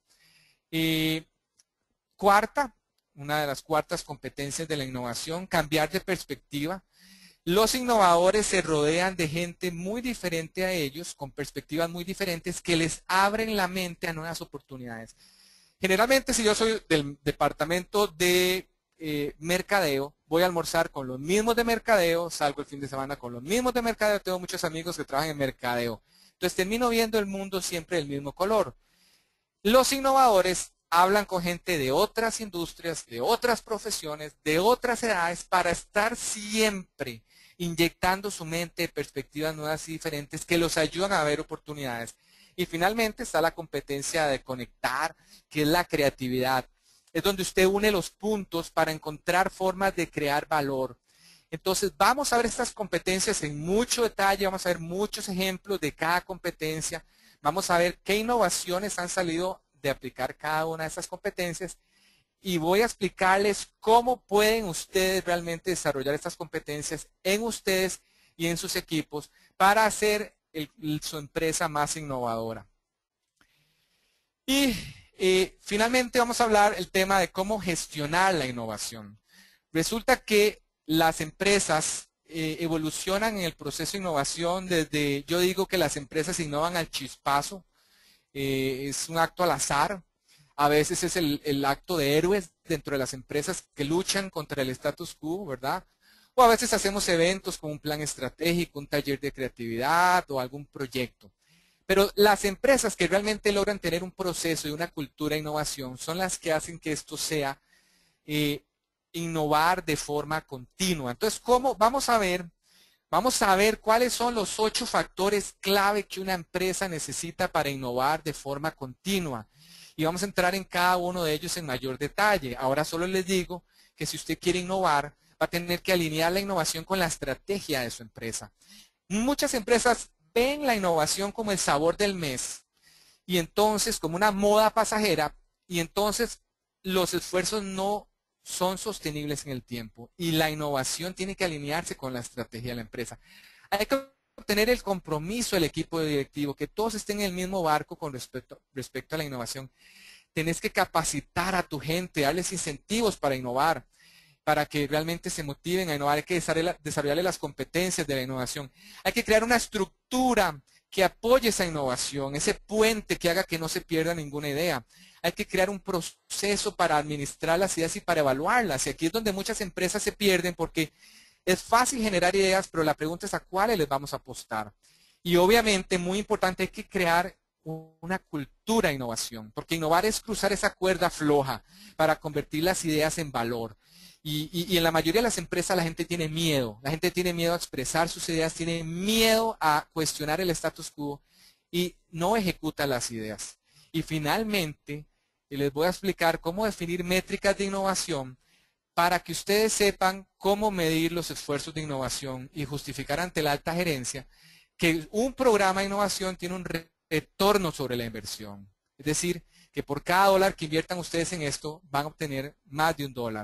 Eh, cuarta, una de las cuartas competencias de la innovación, cambiar de perspectiva. Los innovadores se rodean de gente muy diferente a ellos, con perspectivas muy diferentes, que les abren la mente a nuevas oportunidades. Generalmente, si yo soy del departamento de eh, mercadeo, voy a almorzar con los mismos de mercadeo, salgo el fin de semana con los mismos de mercadeo, tengo muchos amigos que trabajan en mercadeo. Entonces termino viendo el mundo siempre del mismo color. Los innovadores hablan con gente de otras industrias, de otras profesiones, de otras edades, para estar siempre inyectando su mente de perspectivas nuevas y diferentes que los ayudan a ver oportunidades. Y finalmente está la competencia de conectar, que es la creatividad. Es donde usted une los puntos para encontrar formas de crear valor. Entonces vamos a ver estas competencias en mucho detalle, vamos a ver muchos ejemplos de cada competencia, vamos a ver qué innovaciones han salido de aplicar cada una de estas competencias y voy a explicarles cómo pueden ustedes realmente desarrollar estas competencias en ustedes y en sus equipos para hacer El, su empresa más innovadora. Y eh, finalmente vamos a hablar el tema de cómo gestionar la innovación. Resulta que las empresas eh, evolucionan en el proceso de innovación desde, yo digo que las empresas innovan al chispazo, eh, es un acto al azar, a veces es el, el acto de héroes dentro de las empresas que luchan contra el status quo, ¿verdad? O a veces hacemos eventos como un plan estratégico, un taller de creatividad o algún proyecto. Pero las empresas que realmente logran tener un proceso y una cultura de innovación son las que hacen que esto sea eh, innovar de forma continua. Entonces, ¿cómo? Vamos a ver, vamos a ver cuáles son los ocho factores clave que una empresa necesita para innovar de forma continua. Y vamos a entrar en cada uno de ellos en mayor detalle. Ahora solo les digo que si usted quiere innovar, va a tener que alinear la innovación con la estrategia de su empresa. Muchas empresas ven la innovación como el sabor del mes y entonces como una moda pasajera y entonces los esfuerzos no son sostenibles en el tiempo y la innovación tiene que alinearse con la estrategia de la empresa. Hay que obtener el compromiso del equipo directivo, que todos estén en el mismo barco con respecto, respecto a la innovación. Tenés que capacitar a tu gente, darles incentivos para innovar, para que realmente se motiven a innovar. Hay que desarrollarle las competencias de la innovación. Hay que crear una estructura que apoye esa innovación, ese puente que haga que no se pierda ninguna idea. Hay que crear un proceso para administrar las ideas y para evaluarlas. Y aquí es donde muchas empresas se pierden porque Es fácil generar ideas, pero la pregunta es a cuáles les vamos a apostar. Y obviamente, muy importante, hay que crear una cultura de innovación, porque innovar es cruzar esa cuerda floja para convertir las ideas en valor. Y, y, y en la mayoría de las empresas la gente tiene miedo, la gente tiene miedo a expresar sus ideas, tiene miedo a cuestionar el status quo y no ejecuta las ideas. Y finalmente, les voy a explicar cómo definir métricas de innovación para que ustedes sepan cómo medir los esfuerzos de innovación y justificar ante la alta gerencia que un programa de innovación tiene un retorno sobre la inversión. Es decir, que por cada dólar que inviertan ustedes en esto, van a obtener más de un dólar.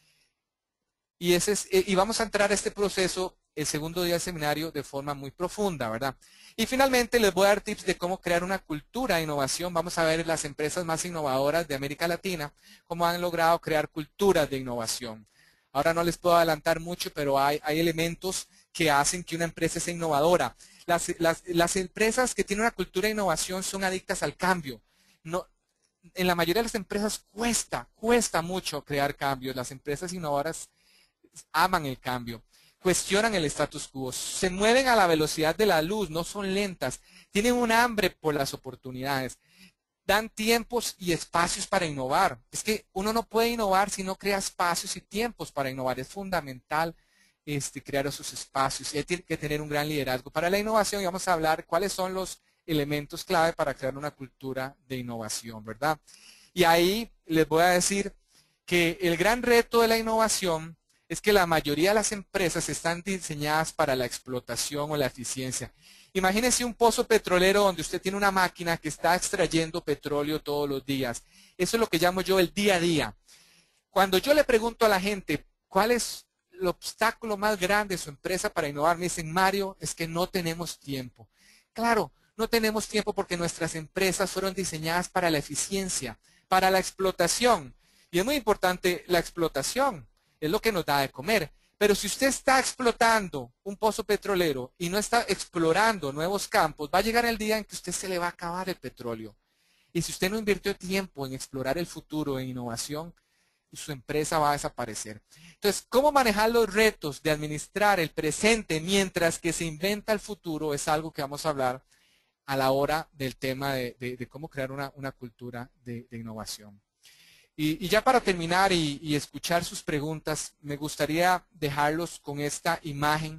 Y, ese es, y vamos a entrar a este proceso el segundo día del seminario de forma muy profunda, ¿verdad? Y finalmente les voy a dar tips de cómo crear una cultura de innovación. Vamos a ver las empresas más innovadoras de América Latina, cómo han logrado crear culturas de innovación. Ahora no les puedo adelantar mucho, pero hay, hay elementos que hacen que una empresa sea innovadora. Las, las, las empresas que tienen una cultura de innovación son adictas al cambio. No, en la mayoría de las empresas cuesta, cuesta mucho crear cambios. Las empresas innovadoras aman el cambio, cuestionan el status quo, se mueven a la velocidad de la luz, no son lentas, tienen un hambre por las oportunidades, dan tiempos y espacios para innovar. Es que uno no puede innovar si no crea espacios y tiempos para innovar. Es fundamental este, crear esos espacios y hay que tener un gran liderazgo para la innovación. Y vamos a hablar cuáles son los elementos clave para crear una cultura de innovación, ¿verdad? Y ahí les voy a decir que el gran reto de la innovación es que la mayoría de las empresas están diseñadas para la explotación o la eficiencia. Imagínense un pozo petrolero donde usted tiene una máquina que está extrayendo petróleo todos los días. Eso es lo que llamo yo el día a día. Cuando yo le pregunto a la gente cuál es el obstáculo más grande de su empresa para innovar, me dicen, Mario, es que no tenemos tiempo. Claro, no tenemos tiempo porque nuestras empresas fueron diseñadas para la eficiencia, para la explotación. Y es muy importante la explotación. Es lo que nos da de comer. Pero si usted está explotando un pozo petrolero y no está explorando nuevos campos, va a llegar el día en que usted se le va a acabar el petróleo. Y si usted no invirtió tiempo en explorar el futuro, en innovación, su empresa va a desaparecer. Entonces, ¿cómo manejar los retos de administrar el presente mientras que se inventa el futuro? Es algo que vamos a hablar a la hora del tema de, de, de cómo crear una, una cultura de, de innovación. Y, y ya para terminar y, y escuchar sus preguntas, me gustaría dejarlos con esta imagen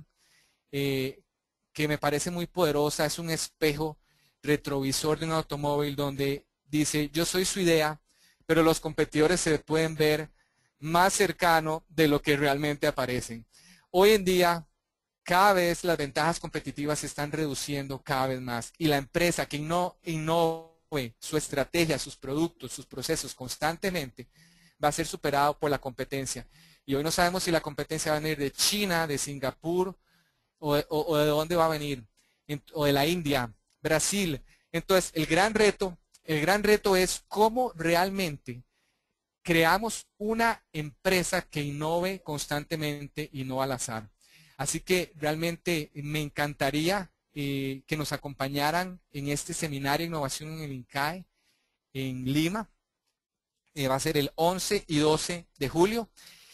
eh, que me parece muy poderosa. Es un espejo retrovisor de un automóvil donde dice, yo soy su idea, pero los competidores se pueden ver más cercano de lo que realmente aparecen. Hoy en día, cada vez las ventajas competitivas se están reduciendo cada vez más y la empresa que no innova su estrategia, sus productos, sus procesos constantemente, va a ser superado por la competencia. Y hoy no sabemos si la competencia va a venir de China, de Singapur o de, o, o de dónde va a venir, o de la India, Brasil. Entonces, el gran reto, el gran reto es cómo realmente creamos una empresa que innove constantemente y no al azar. Así que realmente me encantaría Eh, que nos acompañaran en este seminario de innovación en el INCAE en Lima. Eh, va a ser el once y doce de julio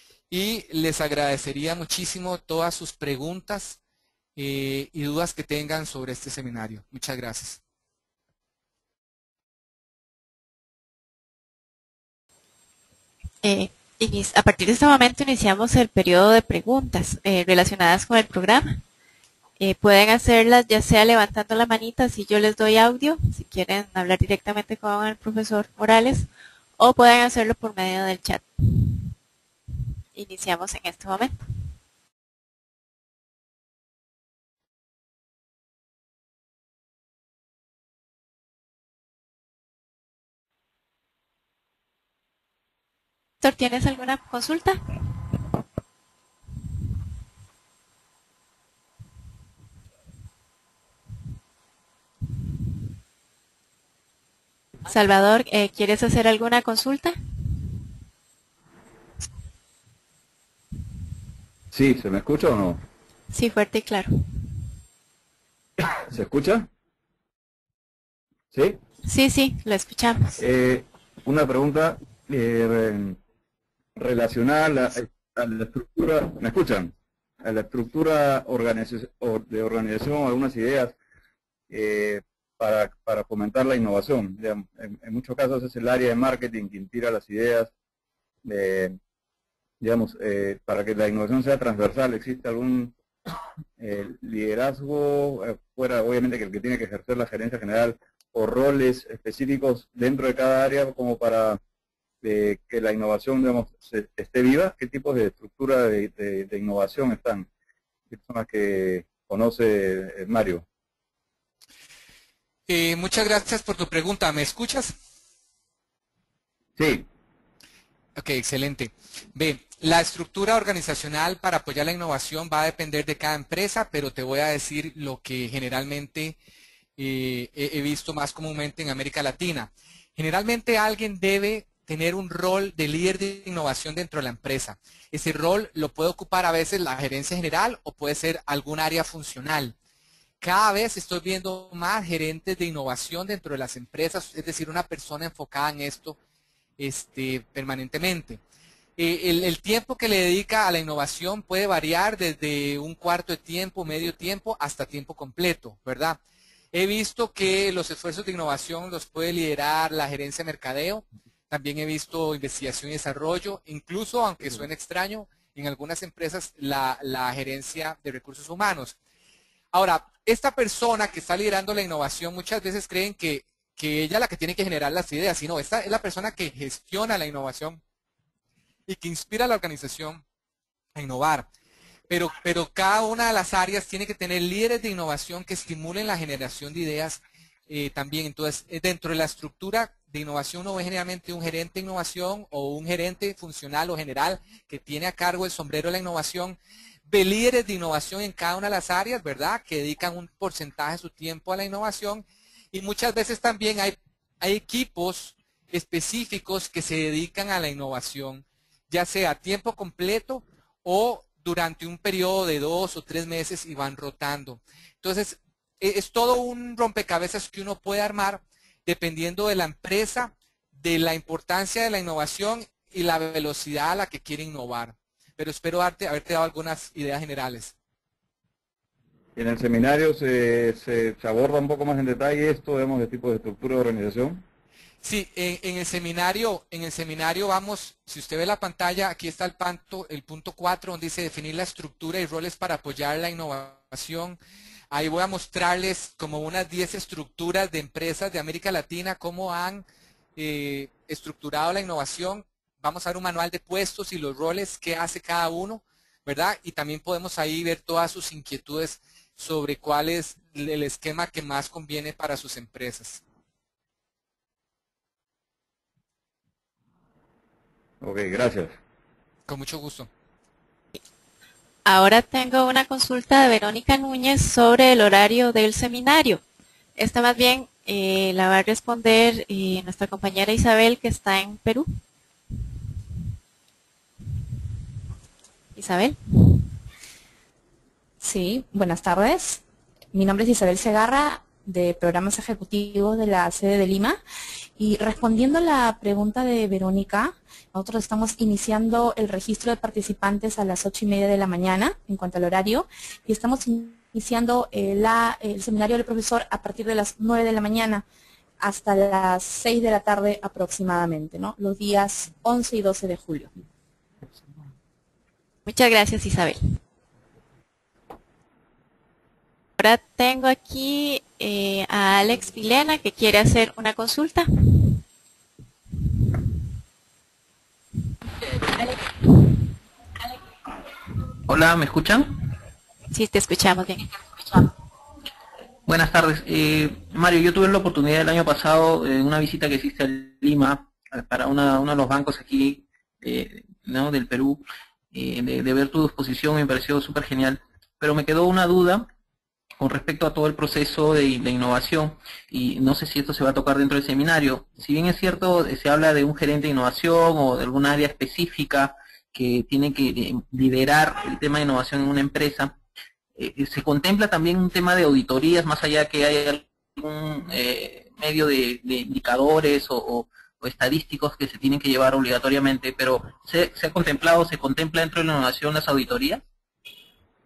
y les agradecería muchísimo todas sus preguntas eh, y dudas que tengan sobre este seminario. Muchas gracias. Eh, a partir de este momento iniciamos el periodo de preguntas eh, relacionadas con el programa. Eh, pueden hacerlas ya sea levantando la manita si yo les doy audio, si quieren hablar directamente con el profesor Morales, o pueden hacerlo por medio del chat. Iniciamos en este momento. Doctor, ¿tienes alguna consulta? Salvador, eh, ¿quieres hacer alguna consulta? Sí, ¿se me escucha o no? Sí, fuerte y claro. ¿Se escucha? ¿Sí? Sí, sí, lo escuchamos. Eh, una pregunta eh, relacionada a la, a la estructura. ¿Me escuchan? a la estructura organiz- de organización, algunas ideas eh, para, para fomentar la innovación. Digamos, en, en muchos casos es el área de marketing que inspira las ideas. Eh, digamos, eh, para que la innovación sea transversal, ¿existe algún eh, liderazgo, eh, fuera obviamente que el que tiene que ejercer la gerencia general, o roles específicos dentro de cada área como para eh, que la innovación, digamos, se, esté viva? ¿Qué tipos de estructura de, de, de innovación están? ¿Qué son las que conoce eh, Mario? Eh, muchas gracias por tu pregunta. ¿Me escuchas? Sí. Ok, excelente. Ve, la estructura organizacional para apoyar la innovación va a depender de cada empresa, pero te voy a decir lo que generalmente eh, he, he visto más comúnmente en América Latina. Generalmente alguien debe tener un rol de líder de innovación dentro de la empresa. Ese rol lo puede ocupar a veces la gerencia general o puede ser algún área funcional. Cada vez estoy viendo más gerentes de innovación dentro de las empresas, es decir, una persona enfocada en esto este, permanentemente. Eh, el, el tiempo que le dedica a la innovación puede variar desde un cuarto de tiempo, medio tiempo, hasta tiempo completo, ¿verdad? He visto que los esfuerzos de innovación los puede liderar la gerencia de mercadeo. También he visto investigación y desarrollo, incluso, aunque suene extraño, en algunas empresas la, la gerencia de recursos humanos. Ahora, esta persona que está liderando la innovación muchas veces creen que, que ella es la que tiene que generar las ideas, sino esta es la persona que gestiona la innovación y que inspira a la organización a innovar. Pero, pero cada una de las áreas tiene que tener líderes de innovación que estimulen la generación de ideas eh, también. Entonces, dentro de la estructura de innovación uno ve generalmente un gerente de innovación o un gerente funcional o general que tiene a cargo el sombrero de la innovación. Ve líderes de innovación en cada una de las áreas, ¿verdad? Que dedican un porcentaje de su tiempo a la innovación. Y muchas veces también hay, hay equipos específicos que se dedican a la innovación, ya sea a tiempo completo o durante un periodo de dos o tres meses y van rotando. Entonces, es todo un rompecabezas que uno puede armar dependiendo de la empresa, de la importancia de la innovación y la velocidad a la que quiere innovar. Pero espero darte, haberte dado algunas ideas generales. En el seminario se, se, se aborda un poco más en detalle esto, digamos, de tipo de estructura de organización. Sí, en, en el seminario, en el seminario vamos, si usted ve la pantalla, aquí está el punto, el punto cuatro, donde dice definir la estructura y roles para apoyar la innovación. Ahí voy a mostrarles como unas diez estructuras de empresas de América Latina, cómo han eh, estructurado la innovación. Vamos a ver un manual de puestos y los roles que hace cada uno, ¿verdad? Y también podemos ahí ver todas sus inquietudes sobre cuál es el esquema que más conviene para sus empresas. Ok, gracias. Con mucho gusto. Ahora tengo una consulta de Verónica Núñez sobre el horario del seminario. Esta más bien eh, la va a responder eh, nuestra compañera Isabel, que está en Perú. Isabel. Sí, buenas tardes. Mi nombre es Isabel Segarra, de Programas Ejecutivos de la sede de Lima. Y respondiendo a la pregunta de Verónica, nosotros estamos iniciando el registro de participantes a las ocho y media de la mañana, en cuanto al horario, y estamos iniciando eh, la, el seminario del profesor a partir de las nueve de la mañana hasta las seis de la tarde aproximadamente, ¿no? Los días once y doce de julio. Muchas gracias, Isabel. Ahora tengo aquí eh, a Alex Vilena, que quiere hacer una consulta. Hola, ¿me escuchan? Sí, te escuchamos bien. Buenas tardes. Eh, Mario, yo tuve la oportunidad el año pasado, en eh, una visita que hiciste a Lima, para una, uno de los bancos aquí, eh, ¿no? del Perú, eh, de, de ver tu exposición, me pareció súper genial. Pero me quedó una duda con respecto a todo el proceso de, de innovación, y no sé si esto se va a tocar dentro del seminario. Si bien es cierto, se habla de un gerente de innovación o de alguna área específica que tiene que liderar el tema de innovación en una empresa, eh, se contempla también un tema de auditorías, más allá que haya algún eh, medio de, de indicadores o, o, o estadísticos que se tienen que llevar obligatoriamente, pero ¿se, se ha contemplado, se contempla dentro de la innovación las auditorías?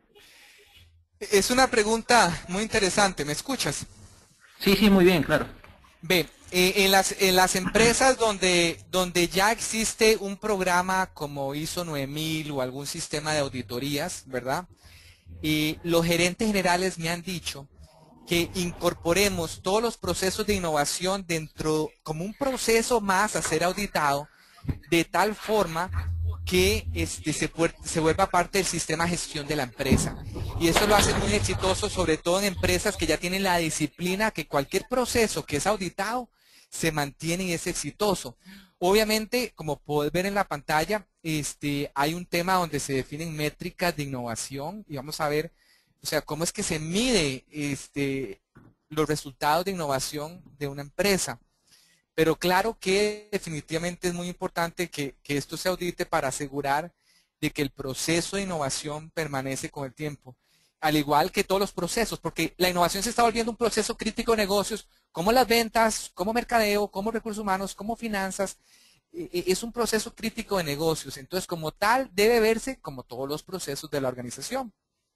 Es una pregunta muy interesante, ¿me escuchas? Sí, sí, muy bien, claro. Ve, eh, en, las, en las empresas donde, donde ya existe un programa como ISO nueve mil o algún sistema de auditorías, ¿verdad? Y los gerentes generales me han dicho que incorporemos todos los procesos de innovación dentro, como un proceso más a ser auditado, de tal forma que este, se, se vuelva parte del sistema de gestión de la empresa. Y eso lo hace muy exitoso, sobre todo en empresas que ya tienen la disciplina que cualquier proceso que es auditado se mantiene y es exitoso. Obviamente, como puedes ver en la pantalla, este, hay un tema donde se definen métricas de innovación y vamos a ver, o sea, cómo es que se mide este, los resultados de innovación de una empresa. Pero claro que definitivamente es muy importante que, que esto se audite para asegurar de que el proceso de innovación permanece con el tiempo. Al igual que todos los procesos, porque la innovación se está volviendo un proceso crítico de negocios, como las ventas, como mercadeo, como recursos humanos, como finanzas. Es un proceso crítico de negocios. Entonces, como tal, debe verse como todos los procesos de la organización.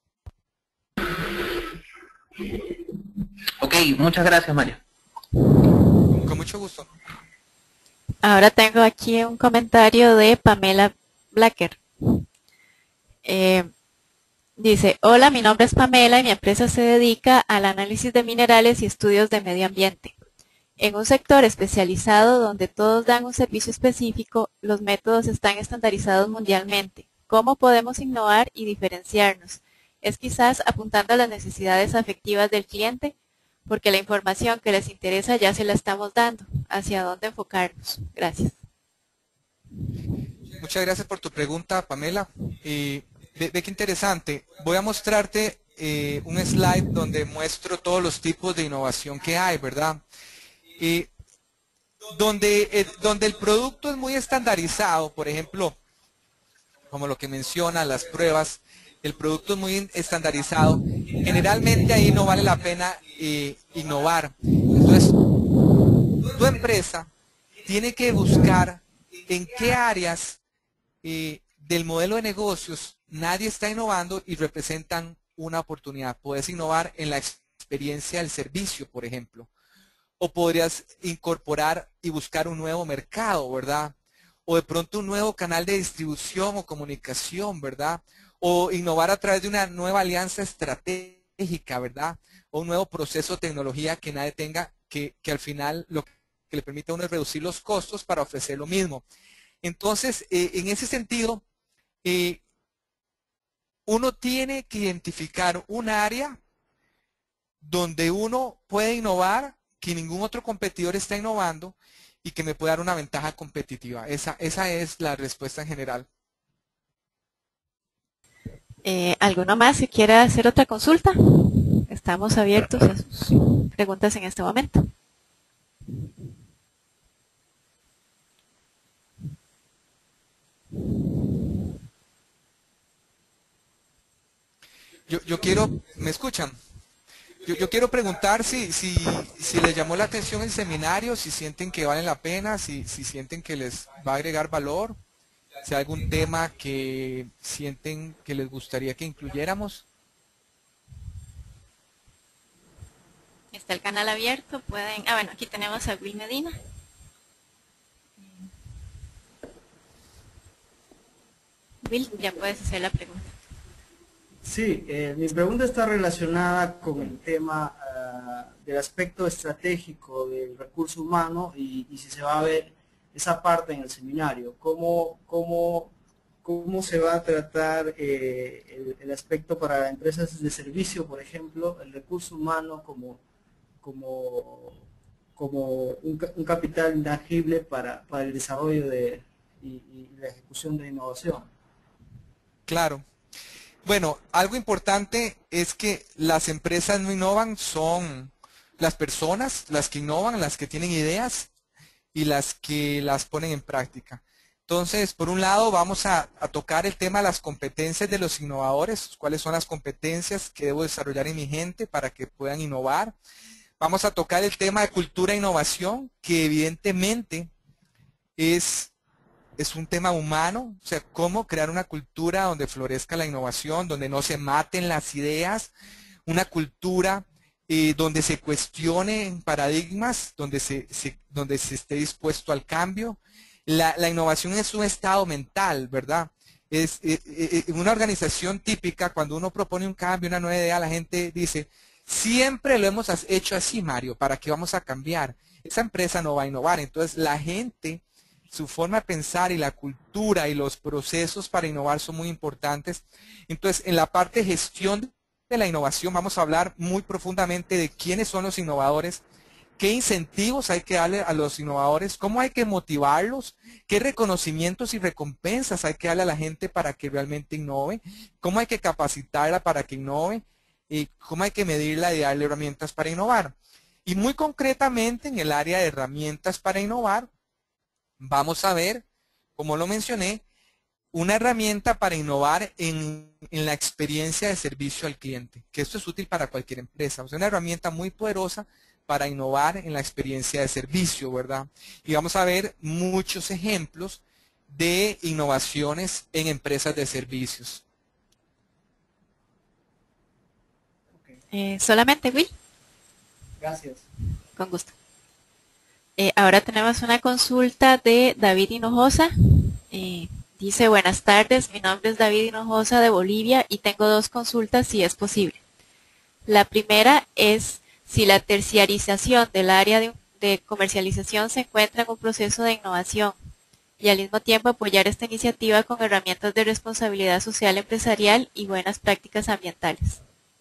Ok, muchas gracias, Mario. Con mucho gusto. Ahora tengo aquí un comentario de Pamela Blacker. Eh, dice, hola, mi nombre es Pamela y mi empresa se dedica al análisis de minerales y estudios de medio ambiente. En un sector especializado donde todos dan un servicio específico, los métodos están estandarizados mundialmente. ¿Cómo podemos innovar y diferenciarnos? Es quizás apuntando a las necesidades afectivas del cliente, porque la información que les interesa ya se la estamos dando. ¿Hacia dónde enfocarnos? Gracias. Muchas gracias por tu pregunta, Pamela. Eh, ve, ve qué interesante. Voy a mostrarte eh, un slide donde muestro todos los tipos de innovación que hay, ¿verdad? Eh, donde, eh, donde el producto es muy estandarizado, por ejemplo, como lo que menciona, las pruebas, el producto es muy estandarizado, generalmente ahí no vale la pena eh, innovar. Entonces, tu empresa tiene que buscar en qué áreas eh, del modelo de negocios nadie está innovando y representan una oportunidad. Puedes innovar en la experiencia del servicio, por ejemplo. O podrías incorporar y buscar un nuevo mercado, ¿verdad? O de pronto un nuevo canal de distribución o comunicación, ¿verdad? O innovar a través de una nueva alianza estratégica, ¿verdad? O un nuevo proceso de tecnología que nadie tenga, que, que al final lo que le permite a uno es reducir los costos para ofrecer lo mismo. Entonces, eh, en ese sentido, eh, uno tiene que identificar un área donde uno puede innovar, que ningún otro competidor está innovando y que me puede dar una ventaja competitiva. Esa, esa es la respuesta en general. Eh, ¿Alguno más que quiera hacer otra consulta? Estamos abiertos a sus preguntas en este momento. Yo, yo quiero, ¿me escuchan? Yo, yo quiero preguntar si, si, si les llamó la atención el seminario, si sienten que vale la pena, si, si sienten que les va a agregar valor, si hay algún tema que sienten que les gustaría que incluyéramos. Está el canal abierto, pueden... Ah, bueno, aquí tenemos a Will Medina. Will, ya puedes hacer la pregunta. Sí, eh, mi pregunta está relacionada con el tema uh, del aspecto estratégico del recurso humano y, y si se va a ver esa parte en el seminario, cómo, cómo, cómo se va a tratar eh, el, el aspecto para empresas de servicio, por ejemplo, el recurso humano como, como, como un, un capital intangible para, para el desarrollo de, y, y la ejecución de innovación. Claro. Bueno, algo importante es que las empresas no innovan, son las personas las que innovan, las que tienen ideas y las que las ponen en práctica. Entonces, por un lado, vamos a, a tocar el tema de las competencias de los innovadores, cuáles son las competencias que debo desarrollar en mi gente para que puedan innovar. Vamos a tocar el tema de cultura e innovación, que evidentemente es es un tema humano, o sea, cómo crear una cultura donde florezca la innovación, donde no se maten las ideas, una cultura eh, donde se cuestionen paradigmas, donde se, se, donde se esté dispuesto al cambio. La, la innovación es un estado mental, ¿verdad? Es eh, eh, una organización típica, cuando uno propone un cambio, una nueva idea, la gente dice, siempre lo hemos hecho así, Mario, ¿para qué vamos a cambiar? Esa empresa no va a innovar. Entonces la gente, su forma de pensar y la cultura y los procesos para innovar son muy importantes. Entonces en la parte de gestión de la innovación vamos a hablar muy profundamente de quiénes son los innovadores, qué incentivos hay que darle a los innovadores, cómo hay que motivarlos, qué reconocimientos y recompensas hay que darle a la gente para que realmente innove, cómo hay que capacitarla para que innove, y cómo hay que medirla y darle herramientas para innovar. Y muy concretamente en el área de herramientas para innovar, vamos a ver, como lo mencioné, una herramienta para innovar en, en la experiencia de servicio al cliente, que esto es útil para cualquier empresa. O sea, una herramienta muy poderosa para innovar en la experiencia de servicio, ¿verdad? Y vamos a ver muchos ejemplos de innovaciones en empresas de servicios. Eh, solamente, Will. Gracias. Con gusto. Eh, ahora tenemos una consulta de David Hinojosa. Eh, dice, buenas tardes, mi nombre es David Hinojosa de Bolivia y tengo dos consultas si es posible. La primera es si la terciarización del área de, de comercialización se encuentra en un proceso de innovación y al mismo tiempo apoyar esta iniciativa con herramientas de responsabilidad social empresarial y buenas prácticas ambientales.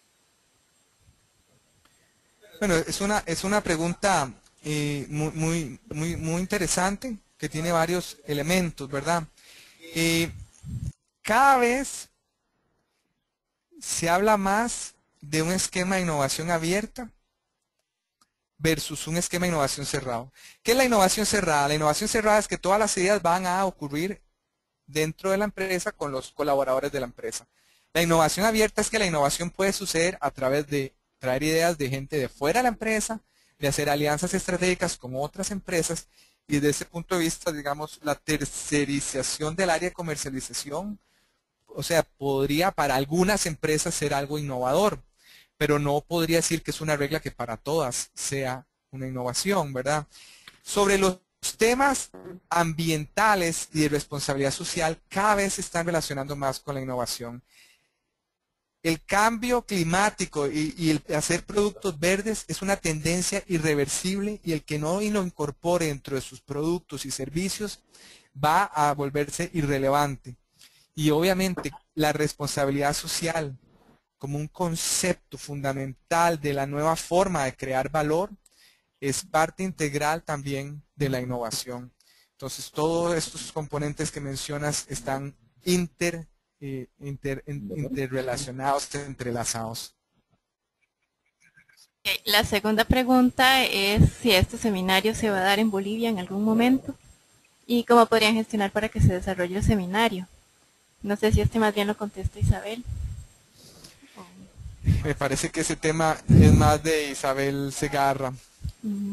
Bueno, es una, es una pregunta eh, muy, muy, muy, muy interesante que tiene varios elementos, ¿verdad? Eh, cada vez se habla más de un esquema de innovación abierta versus un esquema de innovación cerrado. ¿Qué es la innovación cerrada? La innovación cerrada es que todas las ideas van a ocurrir dentro de la empresa con los colaboradores de la empresa. La innovación abierta es que la innovación puede suceder a través de traer ideas de gente de fuera de la empresa, de hacer alianzas estratégicas con otras empresas y desde ese punto de vista, digamos, la tercerización del área de comercialización, o sea, podría para algunas empresas ser algo innovador, pero no podría decir que es una regla que para todas sea una innovación, ¿verdad? Sobre los temas ambientales y de responsabilidad social, cada vez se están relacionando más con la innovación. El cambio climático y, y el hacer productos verdes es una tendencia irreversible y el que no lo incorpore dentro de sus productos y servicios va a volverse irrelevante. Y obviamente la responsabilidad social como un concepto fundamental de la nueva forma de crear valor es parte integral también de la innovación. Entonces todos estos componentes que mencionas están inter Eh, inter, interrelacionados, entrelazados. La segunda pregunta es si este seminario se va a dar en Bolivia en algún momento y cómo podrían gestionar para que se desarrolle el seminario. No sé si este más bien lo contesta Isabel. Me parece que ese tema es más de Isabel Segarra. Uh-huh.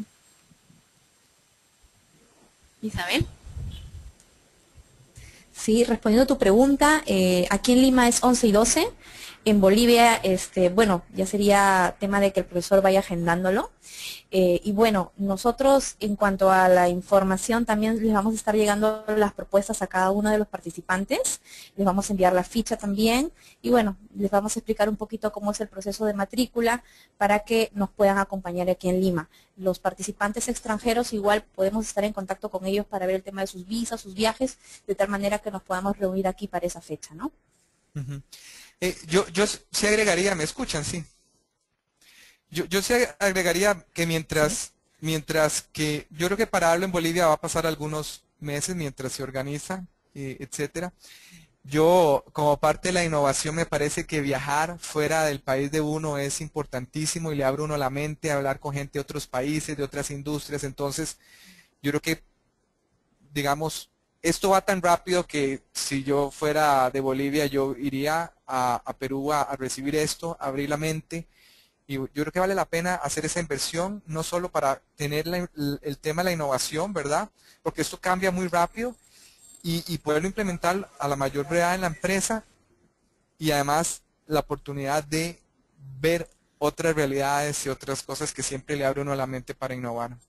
Isabel. Sí, respondiendo a tu pregunta, eh, aquí en Lima es once y doce, en Bolivia, este, bueno, ya sería tema de que el profesor vaya agendándolo. Eh, y bueno, nosotros en cuanto a la información también les vamos a estar llegando las propuestas a cada uno de los participantes, les vamos a enviar la ficha también y bueno, les vamos a explicar un poquito cómo es el proceso de matrícula para que nos puedan acompañar aquí en Lima. Los participantes extranjeros igual podemos estar en contacto con ellos para ver el tema de sus visas, sus viajes, de tal manera que nos podamos reunir aquí para esa fecha, ¿no? Uh-huh. eh, yo, yo sí agregaría, ¿me escuchan? Sí. Yo, yo sí agregaría que mientras, mientras que yo creo que para darlo en Bolivia va a pasar algunos meses mientras se organiza, eh, etcétera. Yo, como parte de la innovación, me parece que viajar fuera del país de uno es importantísimo y le abre uno la mente a hablar con gente de otros países, de otras industrias. Entonces, yo creo que, digamos, esto va tan rápido que si yo fuera de Bolivia, yo iría a, a Perú a, a recibir esto, a abrir la mente. Y yo creo que vale la pena hacer esa inversión, no solo para tener la, el, el tema de la innovación, ¿verdad? Porque esto cambia muy rápido. y, y poderlo implementar a la mayor brevedad en la empresa, y además la oportunidad de ver otras realidades y otras cosas que siempre le abre uno la mente para innovar.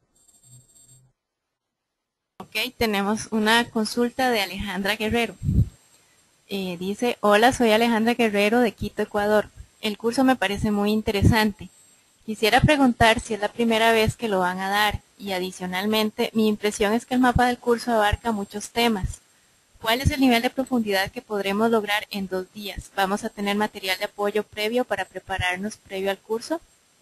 Ok, tenemos una consulta de Alejandra Guerrero. Eh, dice, hola, soy Alejandra Guerrero de Quito, Ecuador. El curso me parece muy interesante. Quisiera preguntar si es la primera vez que lo van a dar y adicionalmente mi impresión es que el mapa del curso abarca muchos temas. ¿Cuál es el nivel de profundidad que podremos lograr en dos días? ¿Vamos a tener material de apoyo previo para prepararnos previo al curso?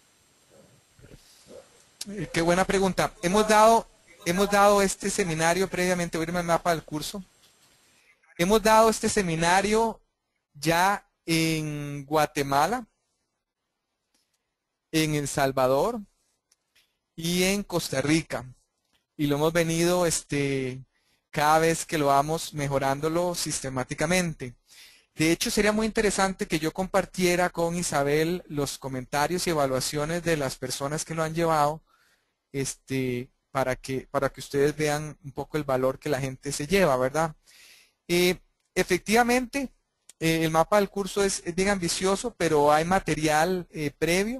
Eh, Qué buena pregunta. Hemos dado, hemos dado este seminario previamente, voy a irme al mapa del curso. Hemos dado este seminario ya en Guatemala, en El Salvador y en Costa Rica. Y lo hemos venido este, cada vez que lo vamos mejorándolo sistemáticamente. De hecho, sería muy interesante que yo compartiera con Isabel los comentarios y evaluaciones de las personas que lo han llevado, este, para que, para que ustedes vean un poco el valor que la gente se lleva, ¿verdad? Eh, efectivamente, eh, el mapa del curso es, es bien ambicioso, pero hay material eh, previo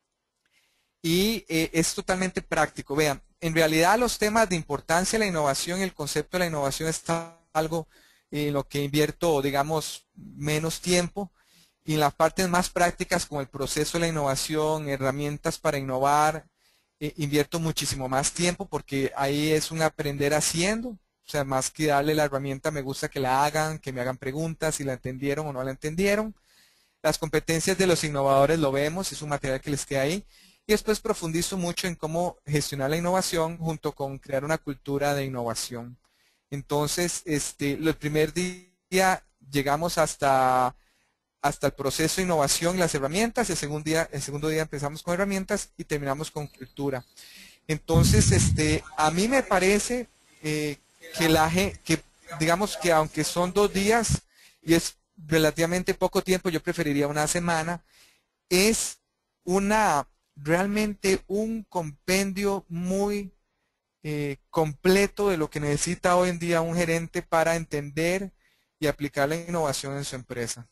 y eh, es totalmente práctico. Vean, en realidad los temas de importancia de la innovación, el concepto de la innovación está algo en lo que invierto, digamos, menos tiempo, y en las partes más prácticas como el proceso de la innovación, herramientas para innovar, eh, invierto muchísimo más tiempo porque ahí es un aprender haciendo. O sea, más que darle la herramienta, me gusta que la hagan, que me hagan preguntas, si la entendieron o no la entendieron. Las competencias de los innovadores lo vemos, es un material que les queda ahí. Y después profundizo mucho en cómo gestionar la innovación junto con crear una cultura de innovación. Entonces, este, el primer día llegamos hasta, hasta el proceso de innovación y las herramientas. El segundo día, el segundo día empezamos con herramientas y terminamos con cultura. Entonces, este, a mí me parece eh, que, la, que digamos que aunque son dos días y es relativamente poco tiempo, yo preferiría una semana, es una realmente un compendio muy eh, completo de lo que necesita hoy en día un gerente para entender y aplicar la innovación en su empresa.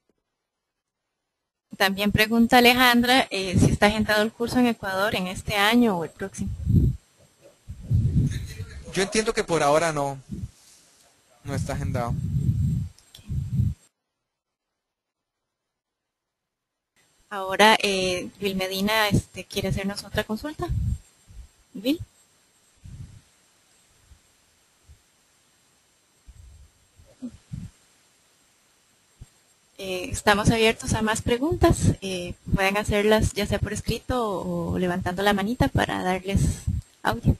También pregunta Alejandra eh, si está agendado el curso en Ecuador en este año o el próximo. Yo entiendo que por ahora no, no está agendado. Ahora, eh, Bill Medina este, quiere hacernos otra consulta. Bill. Eh, estamos abiertos a más preguntas. Eh, pueden hacerlas ya sea por escrito o, o levantando la manita para darles audio.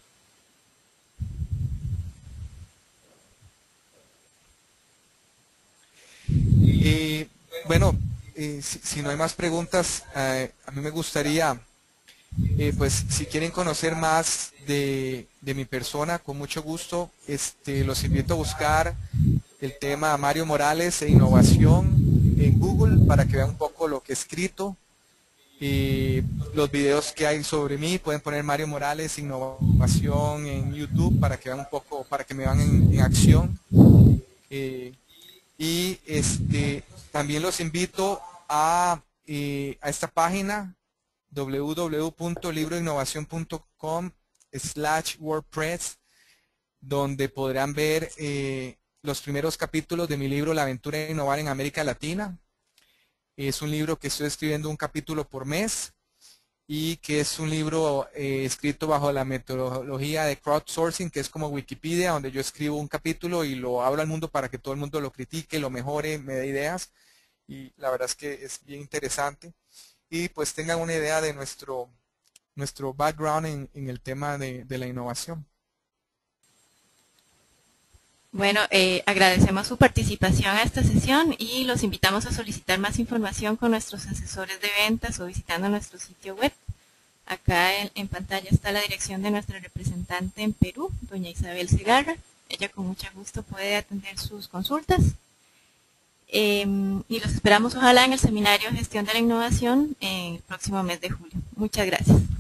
Y bueno, eh, si, si no hay más preguntas, eh, a mí me gustaría, eh, pues si quieren conocer más de, de mi persona, con mucho gusto, este, los invito a buscar el tema Mario Morales e innovación en Google para que vean un poco lo que he escrito. Y los videos que hay sobre mí, pueden poner Mario Morales innovación en YouTube para que vean un poco, para que me vean en, en acción. Eh, y este también los invito a, eh, a esta página w w w punto libroinnovación punto com slash wordpress, donde podrán ver eh, los primeros capítulos de mi libro La aventura de innovar en América Latina. Es un libro que estoy escribiendo un capítulo por mes y que es un libro eh, escrito bajo la metodología de crowdsourcing, que es como Wikipedia, donde yo escribo un capítulo y lo abro al mundo para que todo el mundo lo critique, lo mejore, me dé ideas. Y la verdad es que es bien interesante. Y pues tengan una idea de nuestro, nuestro background en, en el tema de, de la innovación. Bueno, eh, agradecemos su participación a esta sesión y los invitamos a solicitar más información con nuestros asesores de ventas o visitando nuestro sitio web. Acá en, en pantalla está la dirección de nuestra representante en Perú, doña Isabel Segarra. Ella con mucho gusto puede atender sus consultas. Eh, y los esperamos ojalá en el seminario Gestión de la Innovación en el próximo mes de julio. Muchas gracias.